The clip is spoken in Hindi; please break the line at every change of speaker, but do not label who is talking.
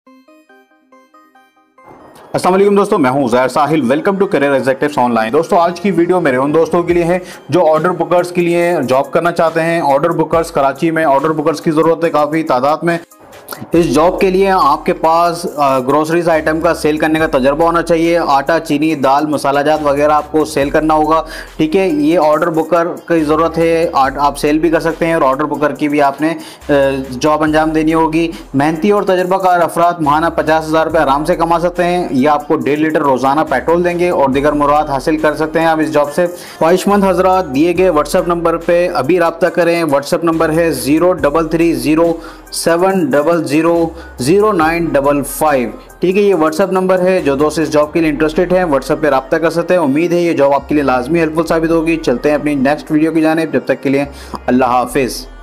अस्सलाम वालेकुम दोस्तों, मैं हूं Uzair Sahil. Welcome to career executives online. दोस्तों, आज की वीडियो मेरे उन दोस्तों के लिए है जो ऑर्डर बुकर्स के लिए जॉब करना चाहते हैं। ऑर्डर बुकर्स कराची में ऑर्डर बुकर्स की ज़रूरत है काफ़ी तादाद में। इस जॉब के लिए आपके पास ग्रोसरीज आइटम का सेल करने का तजर्बा होना चाहिए। आटा, चीनी, दाल, मसालाजात वगैरह आपको सेल करना होगा। ठीक है, ये ऑर्डर बुकर की ज़रूरत है। आप सेल भी कर सकते हैं और ऑर्डर बुकर की भी आपने जॉब अंजाम देनी होगी। मेहनती और तजर्बाकार अफराद माहाना 50,000 रुपये आराम से कमा सकते हैं। ये आपको 1.5 लीटर रोज़ाना पेट्रोल देंगे और दीगर मुराद हासिल कर सकते हैं आप इस जॉब से। ख्वाहिशमंद हजरात दिए गए व्हाट्सएप नंबर पर अभी रब्ता करें। व्हाट्सएप नंबर है 0330700955। ठीक है, ये व्हाट्सएप नंबर है। जो दोस्त इस जॉब के लिए इंटरेस्टेड हैं व्हाट्सएप पे रब्ता कर सकते हैं। उम्मीद है ये जॉब आपके लिए लाजमी हेल्पफुल साबित होगी। चलते हैं अपनी नेक्स्ट वीडियो की जानिब। जब तक के लिए अल्लाह हाफिज़।